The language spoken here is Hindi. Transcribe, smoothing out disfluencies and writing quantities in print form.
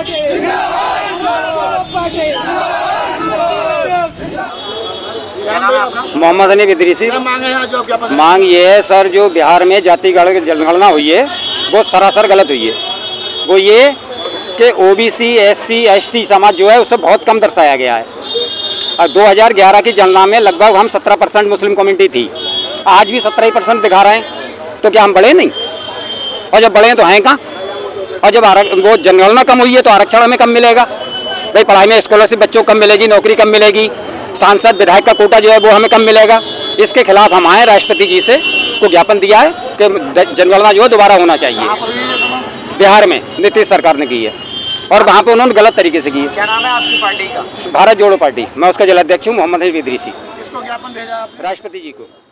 मोहम्मद हनीफ इदरीसी। मांग ये है सर, जो बिहार में जाति जनगणना हुई है वो सरासर गलत हुई है। वो ये कि ओबीसी एससी एसटी समाज जो है उसे बहुत कम दर्शाया गया है। 2011 की जनगणना में लगभग हम 17% मुस्लिम कम्युनिटी थी, आज भी 17% दिखा रहे हैं। तो क्या हम बढ़े नहीं? और जब बढ़े तो हैं कहाँ? और जब वो जनगणना कम हुई है तो आरक्षण हमें कम मिलेगा। भाई पढ़ाई में स्कॉलरशिप बच्चों को कम मिलेगी, नौकरी कम मिलेगी, सांसद विधायक का कोटा जो है वो हमें कम मिलेगा। इसके खिलाफ हम आए, राष्ट्रपति जी से को ज्ञापन दिया है कि जनगणना जो है दोबारा होना चाहिए। बिहार में नीतीश सरकार ने की है और वहाँ पे उन्होंने गलत तरीके से की है। क्या नाम है आपकी पार्टी का? भारत जोड़ो पार्टी। मैं उसका जिलाध्यक्ष हूँ, मोहम्मद हनीफ इदरीसी। किसको ज्ञापन भेजा आपने? राष्ट्रपति जी को।